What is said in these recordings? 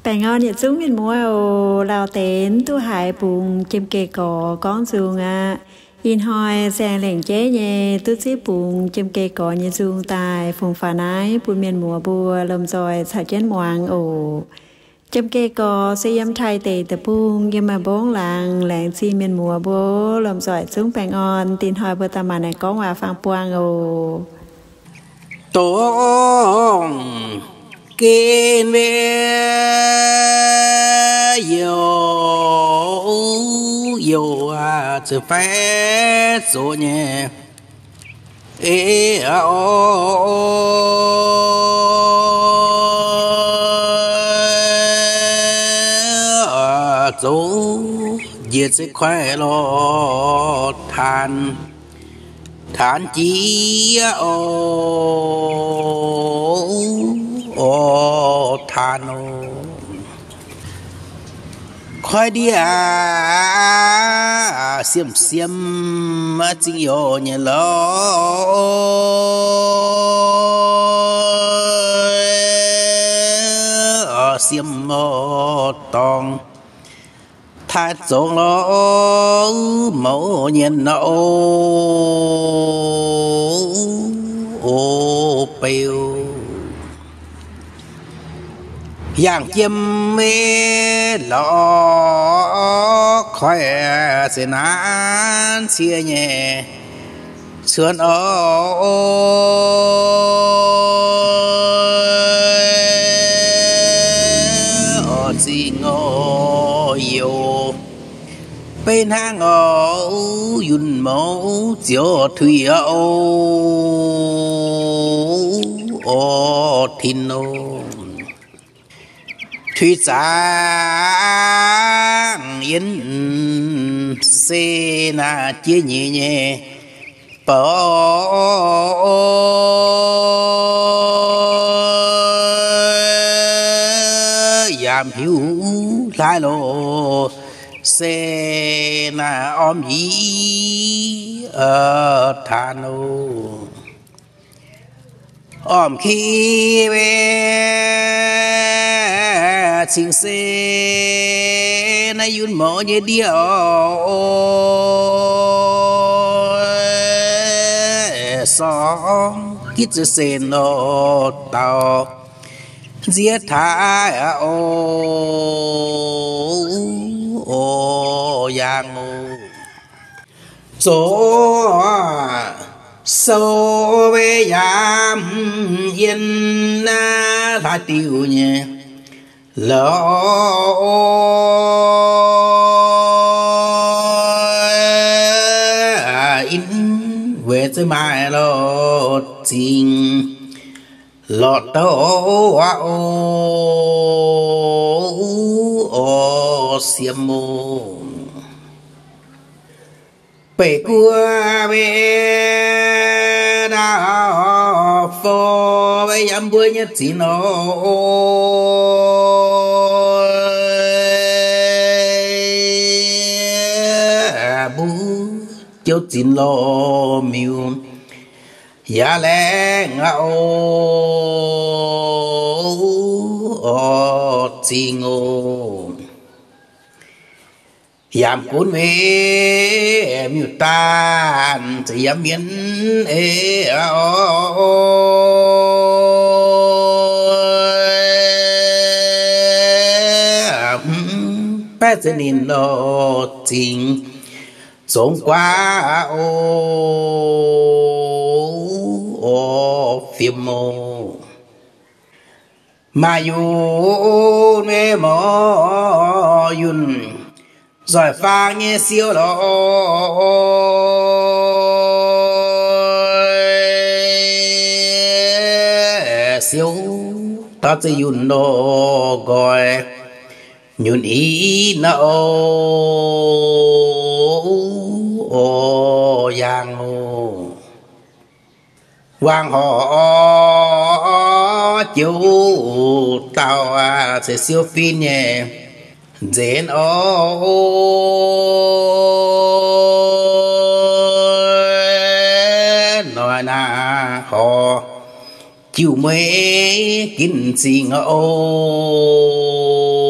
Bạn ngon nhiệt chúng mình mua lao tén tu hải bùng chim kê cỏ con dùng in hoi sang lẻng chế nhẹ tu xí bùng chim kê cỏ như dùng tài phùng phản ái bùn miền mùa bùa lầm rồi xả chén moang chim kê cỏ sẽ yếm thay tề tập bùng nhưng mà bốn làng xi miền mùa bùa lầm rồi xuống bạn ngon tin hoi bữa ta mà này có hòa phang puang Tông kinh về yêu chỉ phải số nhẹ số diệt sẽ khỏe lo than chí than khoai đi xiêm chính yêu nhẹ lo xiêm tòng thái giống lo mẫu nhiên nó bèo yang chim mê lo khỏe sẽ nán chia nhẹ sườn gì ngô yêu bên hang yun mẫu chiếu thủy thiên thủy giang yên xe na chia nhẹ nhẹ bỏ giảm hiu lại lộ xe na om ý than om khi về chính xe na yun mỏ như điệu song kít xe nó tàu giết thái yang số về yam yên là tiêu nhé lỡ in về tới mai lo tình lọt tàu xiêm mô bể cua về đào phô về yam bưởi nhất chỉ nó bú cho chín lo miu ya lẽ ngao chi ngô yam cuốn về miu tan chỉ yam miến bé sẽ nín lo chính sống qua phim mô mà yun mê mò yun rồi phang nhé siêu lo siêu ta sẽ yun lo gọi nhún ý na yang hoàng họ chiếu tao sẽ siêu phi nhẹ dễn nói na họ chiều mấy kín gì ngô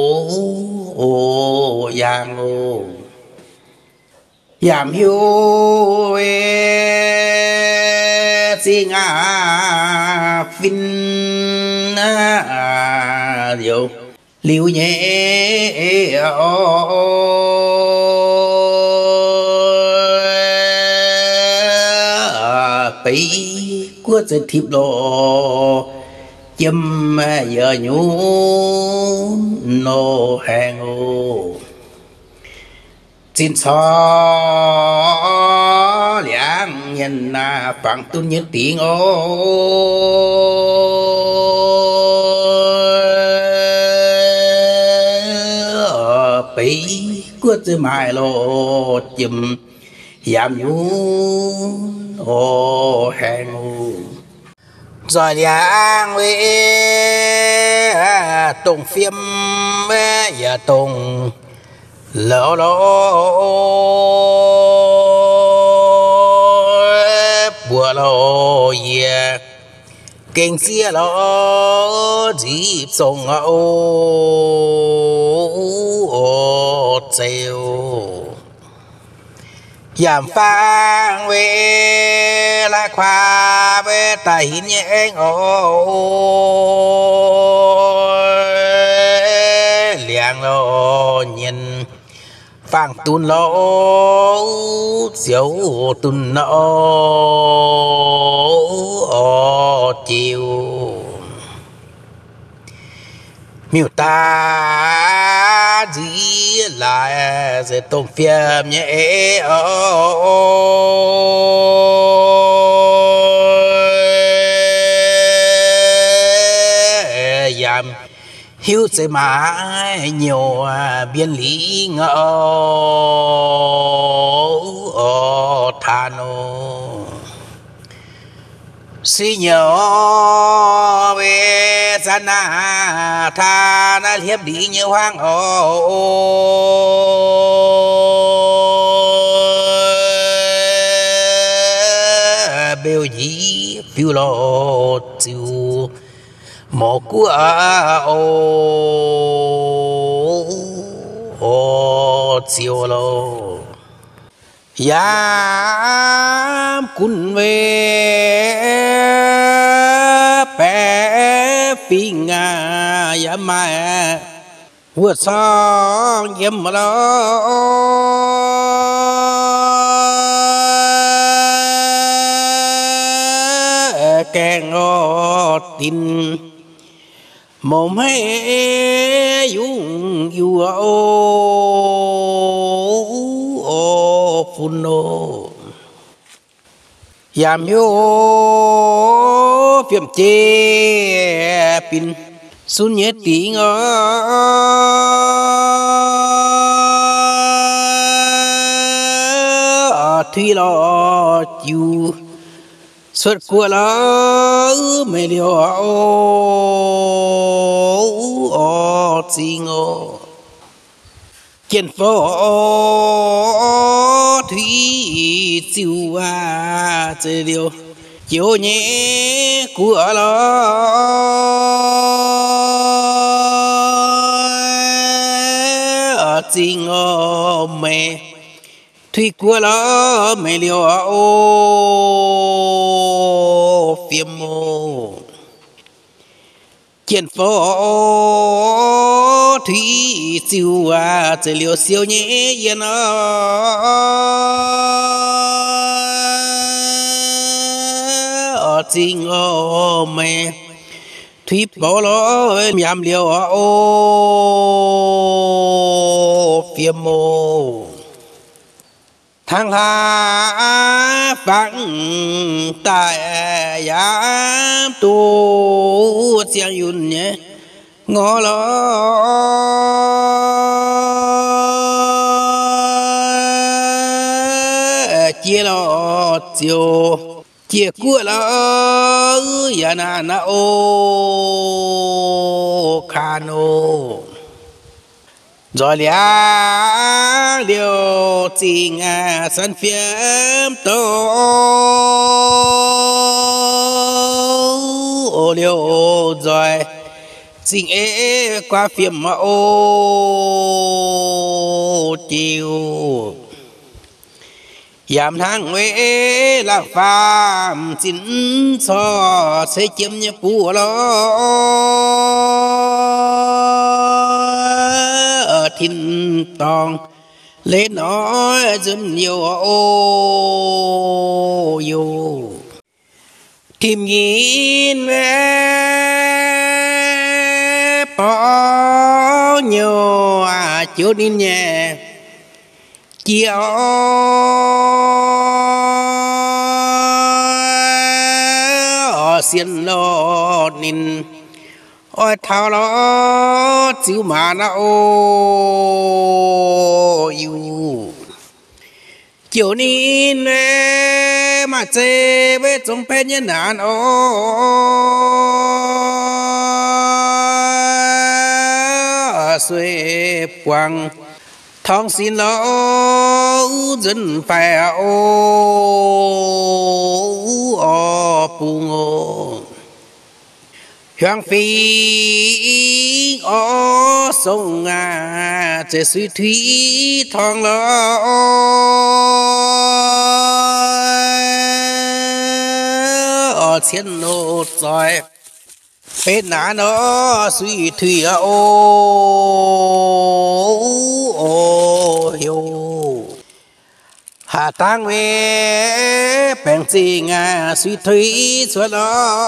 giang ô giảm hiu về si ngà phinh điều liu nhẹ bấy của sự thiệp lộ châm giờ nhú nô hàng ô xin xó liang nhân na phẳng tuân nhất tiếng ô bấy của sự mài lộ châm giảm nhú ô hàng ô rồi liang về tùng phim về giờ tùng lỡ lỡ bùa lỡ ye kinh xia lỡ dịp sông ô treo giảm phang về la khoa về tài hình nhẹ ô liang lo nhìn phang tun lo xíu tun lo chiều miêu ta gì lại sẽ tông phim nhẹ giảm hiếu sẽ mãi nhiều biên lý ngỡ than si nhớ về gian na tha na hiệp đi như hoang bêu dí phiêu lo chiều một cú chiều lo yam kun về bé phi nga yam mai vượt sông yam lo keng ngọt tin mồm hay dung yêu phun nô giảm hiu phiền chê pin xuân nhớ tiếng thủy lo chiu xuất của nó mày liều xin ô kiến phố thủy chiu chơi liều chiều nhé của nó xin ô mày thủy của nó mày liều phiêm mô kiến phố thủy siêu chơi liều siêu nhẹ yên chính mẹ thủy bỏ lỡ nhảm liều phiêm mô thang hà phẳng tại giám tu xiang yun nhé ngõ lo chia lo chiều chia cua lo ya na ô khano rồi liang liều tình sân phiếm tô liều rồi tình qua phiếm mà ô chiều giảm thang huế là phàm xin cho sẽ chiếm nhé của nó ở thiên tòng lên nói dân nhiều ô yêu tìm nhìn về bỏ nhiều chiếu đi nhẹ chiều xiên lô nín ôi thao nó chịu mà nó ô yêu chiều nín mà chê với trong bên nhân nạn ô xuê quăng thong xin lỗ dân phải ô bùng ô hoàng phi ô sông chế suy thủy thong lỗ ô thiên nô rồi bên ná nó suy thủy ô hiểu hà tăng về bèn gì suy thủy cho nó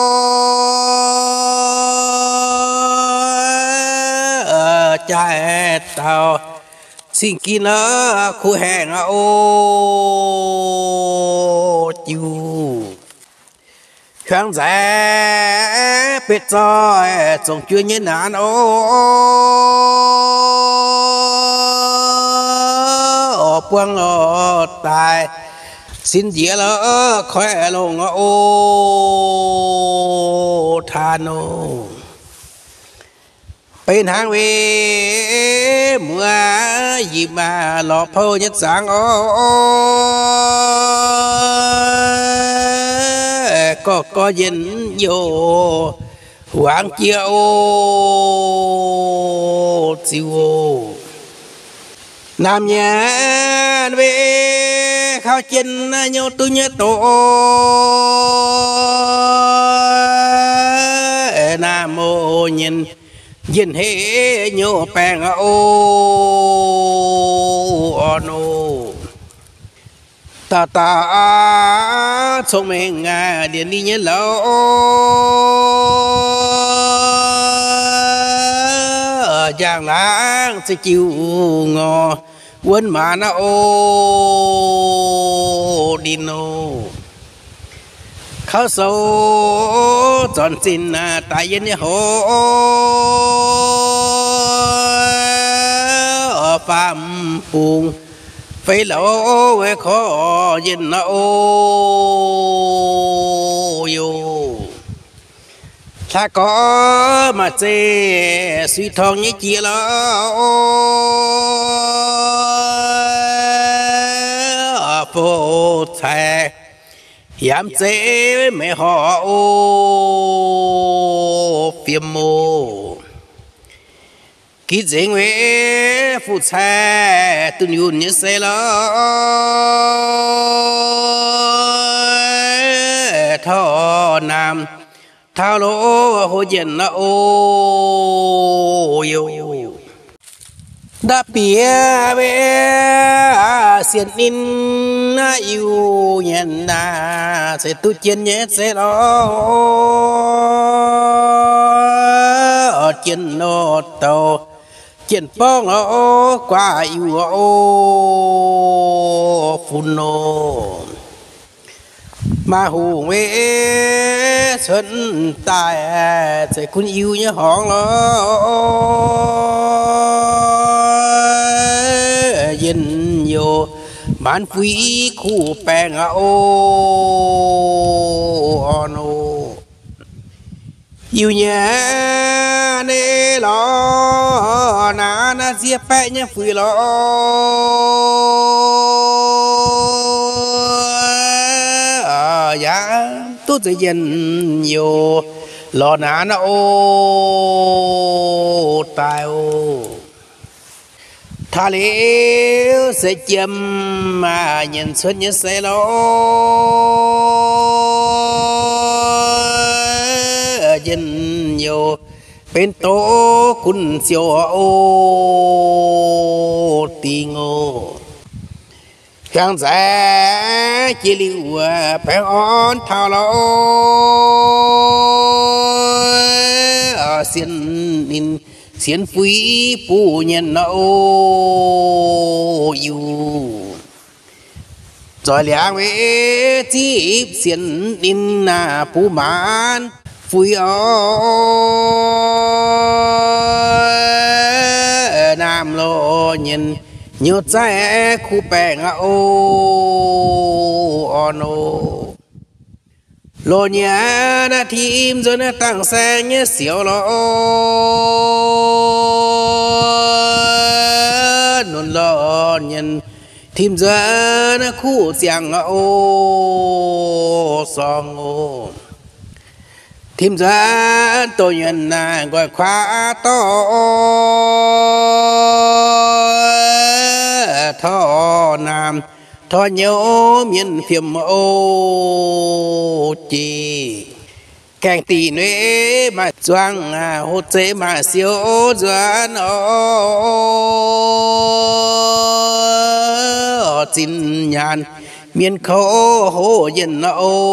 chạy tàu xin kia nó khu hẹn ô chiu kháng giá biết rồi trong chưa như nạn ô quăng ô tài xin dĩa lỡ khỏe lòng ô than ô bên hàng về mùa gì mà lọ phô nhất sáng có dân vô hoàng chiều chiều nam nhà về khao chân nhau tôi nhớ tổ nam mô nhìn dân hệ nhau bèn ô nô ta trong mình điện đi nhớ lâu giang láng sẽ chịu ngò quên mà nó ô đi nô khao sâu tròn xin tại dân nhớ hồ ở phạm phùng phải lỗ về khó dân nó ô yêu ta có mà chê suy thong như chia lo phô thề dám chê mẹ họ ô phiêm mô kỹ dễ nguyện phụ xe tôi nhún như xe lo thọ nam thao lỗ hồ dân nó ô yêu đã bia về xiên in yêu nhận na sẽ tu chân nhé sẽ lo ở chân nó tàu chân bông nó qua yêu phun nô mà hù mê xuân tài sẽ kun yêu nhớ hòn lo dân nhiều bán quý khu bèn ô nô yêu nhà nê lo na diệp bẹ nhá phui lo dạ tôi sẽ dân nhiều lo ná nó ô tài ô thà liễu sẽ châm mà nhìn xuân như sẽ lo dân nhiều bên tố kun siêu ô tình ô khang giá chỉ liu phải on thao lo xiên in xiên phi phu nhân nâu yêu rồi liang về chỉ xiên in na phu man phui nam lo nhìn nhớ trái khu bè ngã ô ono lo nhà đã thím rồi nó tăng xe nhớ xỉu lo nôn lo nhìn thím giờ nó khu giang ngã ô song ô thím giờ tôi nhận là gọi khóa to thọ nam thọ nhớ miền phiền ô chi càng tì nế mà choang hô chế mà siêu doan ô chín nhàn miền khô hô dân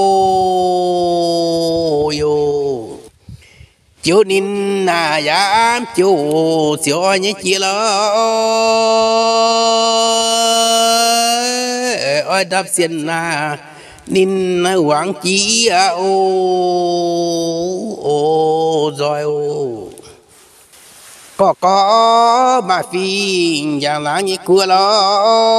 ô yo chú nín na dám chú chú nhé chi lo ôi đáp xin na nín hoàng chí ô rồi có mà phi dạng lá như cua lo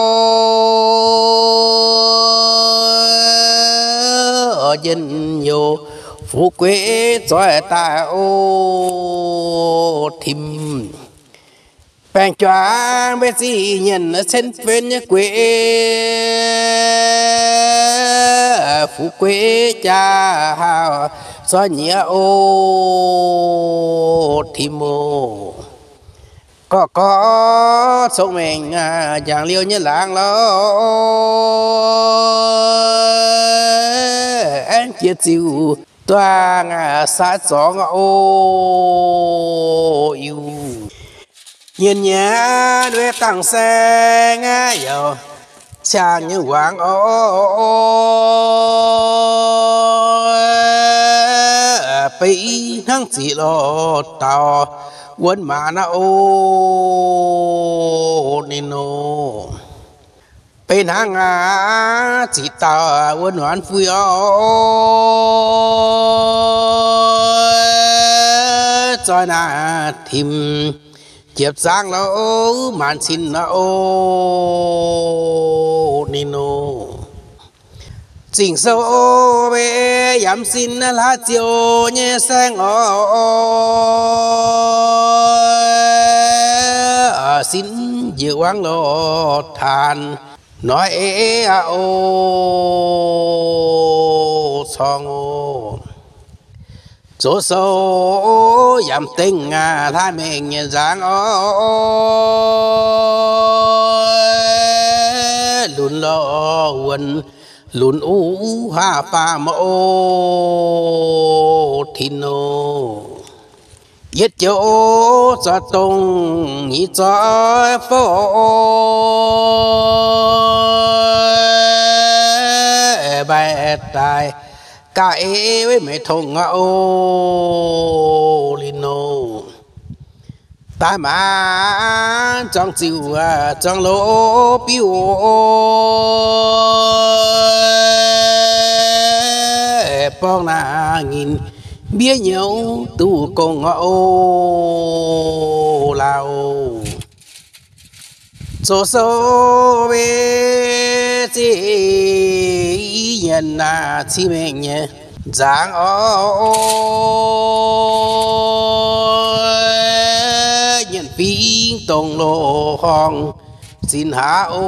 ở dân nhiều phú quê cho ta ô thìm bèn choáng bé gì nhận ở trên bên quê phú quê cha hào cho nhẹ ô thìm ô có sống mình chẳng liêu như làng lo anh chia chịu toàn xa gió ô yêu nhìn nhá đuôi tăng xe ngã dầu chàng như hoàng ô bị năng chỉ lo tàu quân mà nó ô nên ô bên hàng chỉ tàu quân hoàn phui cho na thìm chiếp sang nó màn xin nó nên ô chỉnh sâu bé yếm xin lá chiều nhẹ sang xin dự quang lo than nói ô song ô chỗ sâu yếm tình thay mình dáng luôn lo quần lún u ha pa mô thìn ô yết chỗ cho tung nhị cho phố bài tài cái với mấy thùng ô linh ô ta mà trong chiều trong lỗ piu phong na nghìn bia nhau tu con ô lao số số bê chỉ nhận na chỉ mình nhé giang ô nhận phi tông lô hong xin hạ ô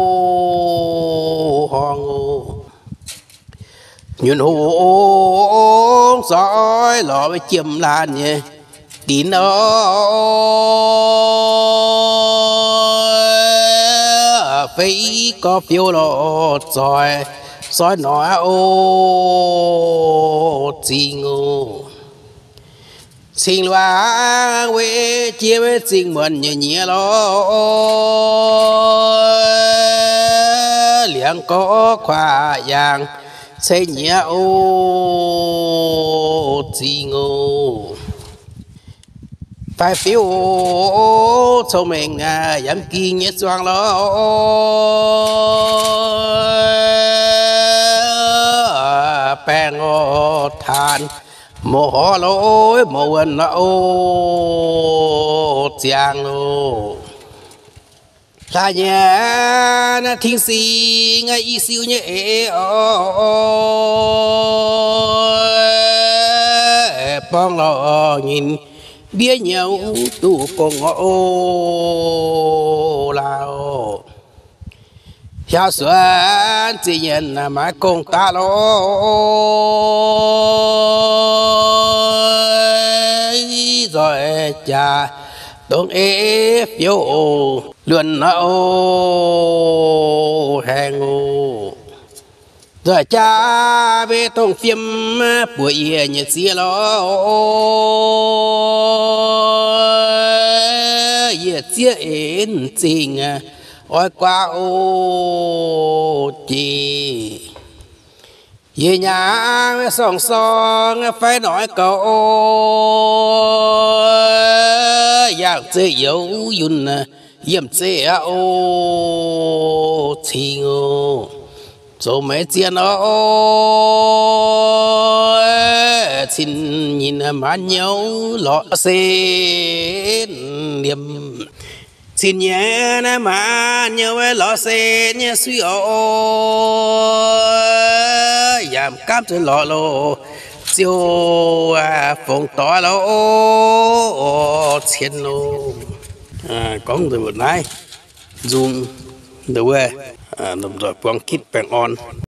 hong ô nhún hồn soi lò với chim lan nhé tín ơi phải có phiêu lo rồi nói ô chi ngô xin loa quê chia với xin mượn nhẹ nhẹ lo liền có khoa vàng xây nhẹ ô chi ngô phải phiêu cho mình dám kia nhé xoang lo bèn ngô than mồ hò lối mồ quần ô giang ô ta nhà na thiên si ngay y siêu nhẹ bong lo nhìn bia nhau tu con ô lao theo xuân chỉ nhận mà con ta lo rồi cha đông ép phiêu luôn ô hàng ô rồi cha về tông phim buổi nhật xưa lo nhật xưa yên tình ôi qua ô chi về nhà song song phải nói câu dạng chơi dấu yun yếm chơi ô chi ngô rồi mấy chuyện ô xin nhìn mà nhau lọ sen niềm xin nhé na mà nhau với lọ sen nhé suy ô giảm cám trên lọ lô chiều phong tỏa lô chiến lô có người một này dùng the way nằm rồi quăng kít bang on